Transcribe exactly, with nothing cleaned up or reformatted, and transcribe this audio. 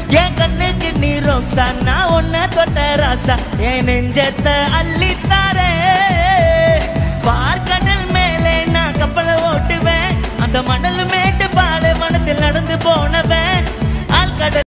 என் கண்ணுக்கு நீ ரோசா நான் ஒன்ன தொட்ட ராசா என் நெஞ்சத்தை அள்ளித்தாரே பார்க்கடல் மேலே நான் கப்பலை ஓட்டுவேன் அந்த மணல் மேட்டு பாலை மனத்தில் நடந்து போனவன் ஆழ்கடல்